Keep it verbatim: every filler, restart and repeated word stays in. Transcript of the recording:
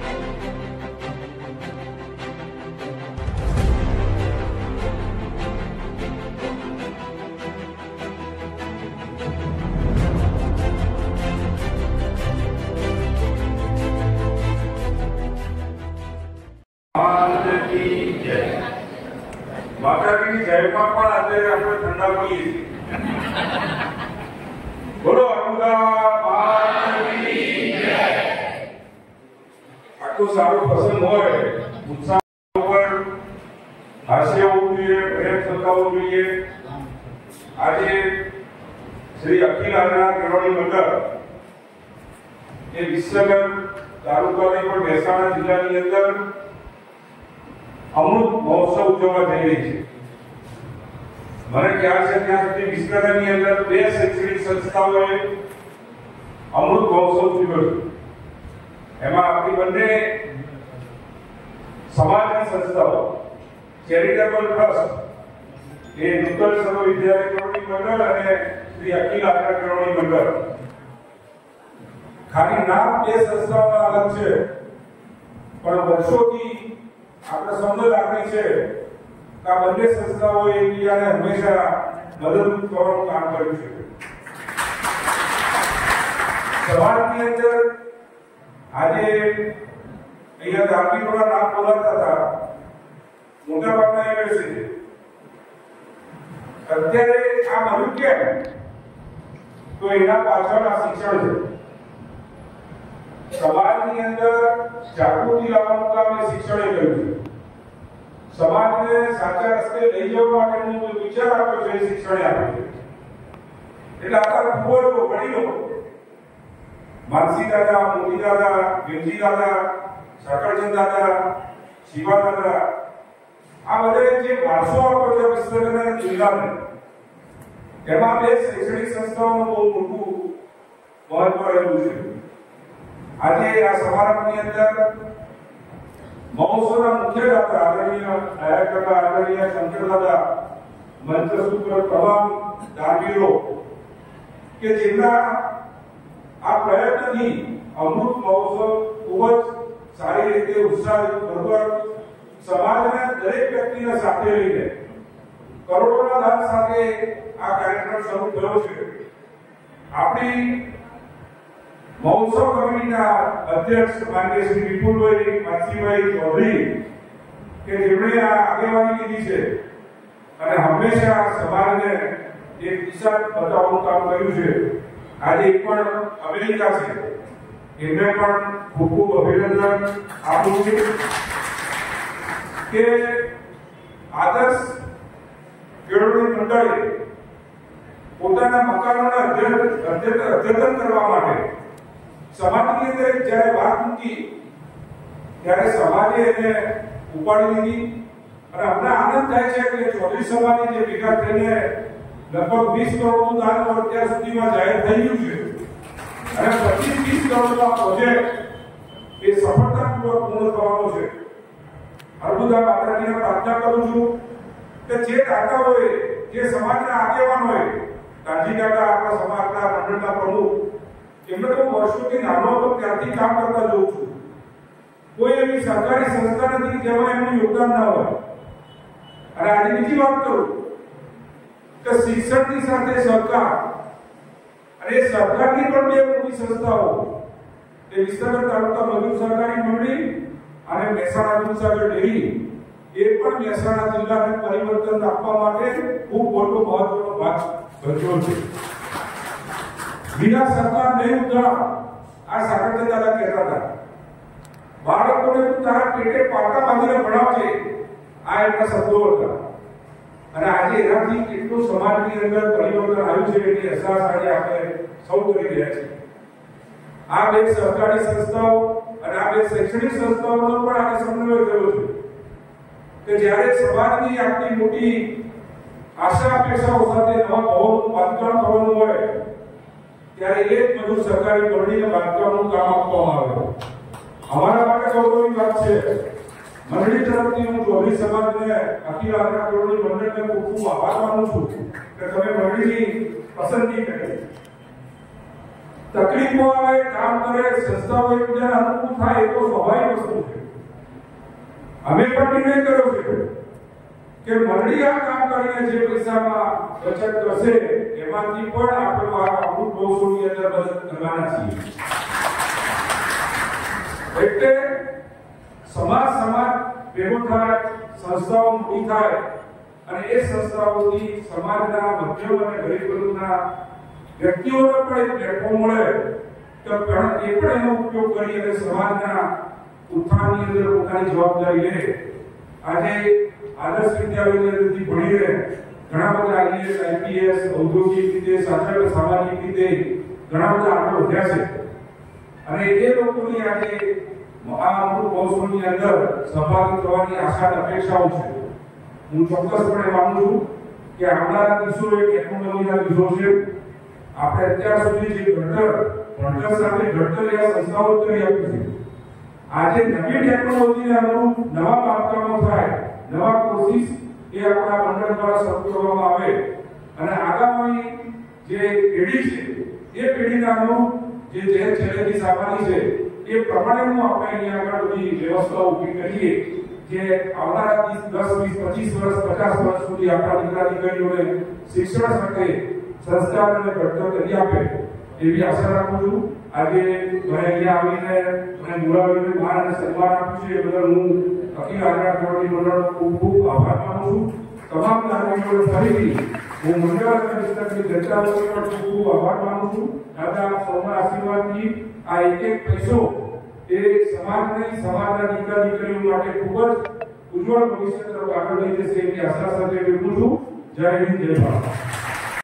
માતાજીની જયમાં પણ આજે આપણે ઠંડા પડીએ બોલો અનુદા માતાજીની જય। આટલું સારું પ્રસંગ હોય ઉત્સાહ ઉપર હાસ્ય હોવું જોઈએ, પ્રેમ સતાવવું જોઈએ। આજે શ્રી અખિલ આનંદ કેળવણી મંડળ એ વિસનગર તાલુકાની પણ મહેસાણા જિલ્લાની અંદર અમૃત મહોત્સવ ઉજવવા જઈ રહી છે। મને ખ્યાલ છે ત્યાં સુધી વિસનગરની અંદર બે શૈક્ષણિક સંસ્થાઓએ અમૃત મહોત્સવ ઉજવ્યો છે। એમાં આપણી બંને સમાજની સંસ્થાઓ ચેરિટેબલ ટ્રસ્ટ એ નૂતન સર્વ વિદ્યાલય કેળવણી મંડળ અને શ્રી અખિલ આનંદ કેળવણી મંડળ, ખાલી નામ બે સંસ્થાઓના અલગ છે પણ વર્ષોથી આપણે સમજ રાખવી છે કે આ બંને સંસ્થાઓએ એકબીજાને હંમેશા મદદરૂપ કરવાનું કામ કર્યું છે। સમાજની અંદર આજે અહીંયા ગાંધીનગરના નામ બોલાતા હતા મોટાભાગના યુનિવર્સિટી, અત્યારે આ બન્યું કેમ તો એના પાછળ આ શિક્ષણ છે। સમાજની અંદર જાગૃતિ લાવવાનું કામ એ શિક્ષણે કર્યું છે। સમાજને સાચા રસ્તે લઈ જવા માટેનો જે વિચાર આપ્યો છે એ શિક્ષણે આપ્યો છે। એટલે આપણા પૂર્વજો વડીલો માનસી દાદા, મોદી દાદા, ભીમજી દાદા, સાકરચંદ દાદા, શિવા દાદા, આ બધાએ જે વારસો આપ્યો છે વિસનગરના જિલ્લાને, એમાં બે શૈક્ષણિક સંસ્થાઓનું બહુ મોટું મહત્વ રહેલું છે। આજે આ સમારંભની અંદર મહોત્સવના મુખ્ય દાતા આદરણીય નાયક કાકા, આદરણીય શંકર દાદા, મંચસ્થ ઉપર તમામ દાનવીરો કે જેમના આ પ્રયત્નથી અમૃત મહોત્સવ ખૂબ જ સારી રીતે ઉત્સાહભેર સમાજના દરેક વ્યક્તિને સાથે લઈને કરોડોના દાન સાથે આ કાર્યક્રમ શરૂ થયો છે। આપણી મહોત્સવ કમિટીના અધ્યક્ષ માનનીય શ્રી વિપુલભાઈ માનસીભાઈ ચૌધરી કે જેમણે આ આગેવાની લીધી છે અને હંમેશા સમાજને એક દિશા બતાવવાનું કામ કર્યું છે। આજે એક પણ અમેરિકા છે, એમને પણ ખૂબ ખૂબ અભિનંદન આપું છું કે આદર્શ કેળવણી મંડળે પોતાના મકાનોના અદ્યતન કરવા માટે સમાજની અંદર જ્યારે વાત મૂકી ત્યારે સમાજે એને ઉપાડી લીધી અને અમને આનંદ થાય છે કે ચૌધરી સમાજે જે ભેગા થઈને લગભગ વીસ કરોડનું દાન અત્યાર સુધીમાં જાહેર થઈ ગયું છે અને પચીસ વીસ કરોડનો પ્રોજેક્ટ એ સફળતાપૂર્વક પૂર્ણ થવાનો છે। અર્બુદા માતાજીને પ્રાર્થના કરું છું કે જે દાતાઓએ, જે સમાજના આગેવાનોએ, ગાંધી કાકા આપણા સમાજના મંડળના પ્રમુખ, એમને તો વર્ષોથી નાનો હતો ત્યારથી કામ કરતા જોઉં છું। કોઈ એવી સરકારી સંસ્થા નથી જેમાં એમનું યોગદાન ના હોય। અને આજે બીજી વાત કરું કે શિક્ષણની સાથે સરકાર અને સરકારની પણ બે મોટી સંસ્થાઓ એ વિસનગર તાલુકા મજૂર સહકારી મંડળી અને મહેસાણા દૂધસાગર ડેરી એ પણ મહેસાણા જિલ્લાને પરિવર્તન આપવા માટે ખૂબ મોટો મહત્વનો ભાગ ભજવ્યો છે। बिना सरकार नहीं उतरा आ साकरचंद दादा कहता था बाळकोने तू तारा पेटे पाटा बांधीने भणावजे आ एमना शब्दो હતા અને આજે એનાથી કેટલું સમાજની અંદર પરિવર્તન આવ્યું છે એની અહેસાસ આજે આપણે સૌ કરી રહ્યા છીએ। આ બે સરકારી સંસ્થાઓ અને આ બે શૈક્ષણિક સંસ્થાઓનો પણ આજે સમન્વય થયો છે કે જ્યારે સમાજની આટલી મોટી આશા અપેક્ષાઓ સાથે નવા ભવનનું બાંધકામ થવાનું હોય ત્યારે એક મજૂર સરકારી મંડળીને બાંધકામનું કામ આપવામાં આવે। અમારા માટે ગૌરવની વાત છે। મંડળી તરફથી હું ચૌધરી સમાજને અખિલ આનંદ કેળવણી મંડળને ખૂબ ખૂબ આભાર માનું છું કે તમે મંડળીની પસંદગી કરી। તકલીફો આવે, કામ કરે, સંસ્થાઓ એકબીજાને અનુકૂળ થાય, એ તો સ્વાભાવિક વસ્તુ છે. અમે પણ નિર્ણય કર્યો છે કે મંડળી આ કામ કરીને જે પૈસામાં બચત કરશે એમાંથી પણ આપણે આ અમૃત મહોત્સવની અંદર મદદ કરવાના છીએ. એટલે સમાજ સમાજ ભેગો થાય, સંસ્થાઓ મોટી થાય અને એ સંસ્થાઓથી સમાજના મધ્યમ અને ગરીબ વર્ગના વ્યક્તિઓને પણ એક પ્લેટફોર્મ મળે તો એ પણ એનો ઉપયોગ કરી અને સમાજના ઉત્થાનની અંદર પોતાની જવાબદારી લે. આજે આદર્શ વિદ્યાલયની અંદરથી ભણીને ઘણા બધા આઈએએસ, આઈપીએસ, ઔદ્યોગિક રીતે, સાથે સામાજિક રીતે ઘણા બધા આગળ વધ્યા છે. અને એ લોકોની આજે આ અમૃત મહોત્સવની અંદર સહભાગી થવાની આશા અપેક્ષાઓ છે. હું ચોક્કસપણે માનું છું કે આવનારા દિવસો એ ટેકનોલોજીના દિવસો છે. આપણે અત્યાર સુધી જે ઘડતર ભણતર સાથે ઘડતર એવા સંસ્થાઓ કરી આપી છે. આજે નવી ટેકનોલોજીને અનુરૂપ નવા બાંધકામો થાય, નવા કોર્સિસ એ આપણા મંડળ દ્વારા શરૂ કરવામાં આવે અને આગામી જે પેઢી છે એ પેઢીના અનુરૂપ જે જે ચેલેન્જીસ આવવાની છે એ પ્રમાણેનું આપણે અહીંયા આગળ બધી વ્યવસ્થા ઊભી કરીએ જે આવનારા દસ, વીસ, પચીસ વર્ષ, પચાસ વર્ષ સુધી આપણા દીકરા દીકરીઓને શિક્ષણ સાથે સંસ્કાર અને ઘડતર કરી આપે એવી આશા રાખું છું. આજે મને અહીંયા આવીને મને બોલાવીને માન અને સન્માન આપ્યું છે એ બદલ હું અખિલ આગ્રા કમિટી મંડળનો ખૂબ ખૂબ આભાર માનું છું. તમામ નાગરિકોને ફરીથી હું મંડળ અને વિસ્તારની જનતા લોકો પણ ખૂબ ખૂબ આભાર માનું છું. દાદા સૌના આશીર્વાદથી આ એક એક પૈસો એ સમાજની સમાજના દીકરા દીકરીઓ માટે ખૂબ જ ઉજ્જવળ ભવિષ્ય તરફ આગળ લઈ જશે એવી આશા સાથે વિરમું છું. જય હિન્દ, જય ભારત.